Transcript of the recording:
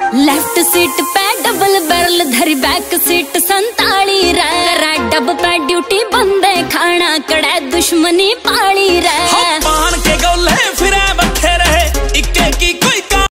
Left seat पे double barrel धरी, back seat 47 रे। डब पे ड्यूटी बंदे खाना कड़े दुश्मनी पाली रे।